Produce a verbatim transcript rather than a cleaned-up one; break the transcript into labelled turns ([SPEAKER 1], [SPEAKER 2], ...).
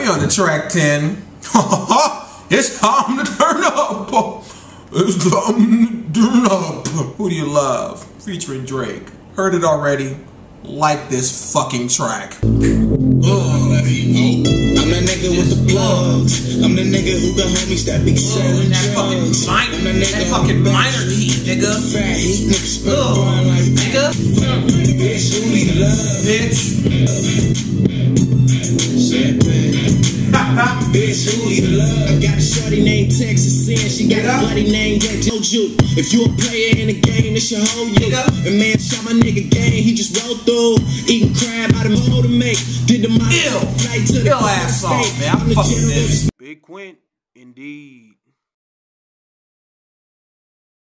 [SPEAKER 1] on the track ten. It's time to turn up. It's time to turn up. Who do you love? Featuring Drake. Heard it already. Like this fucking track.
[SPEAKER 2] Oh, I'm the nigga with the plugs. I'm the nigga who got homies that be selling
[SPEAKER 1] that fucking minor, that fucking minor key, nigga.
[SPEAKER 2] Fat heat, nigga spit oh, like
[SPEAKER 1] nigga.
[SPEAKER 2] Bitch, who need love?
[SPEAKER 1] Bitch.
[SPEAKER 2] Bitch, who need love? Got a shorty named Texas Sin. She got a buddy named Get Told You. If you a player in the game, it's your whole you. And man, shot my nigga game. He just rolled through, eating crab out of mold to make. Did the mile flight to the
[SPEAKER 1] ass off, man. I'm fucking this.
[SPEAKER 3] Big Quint, indeed.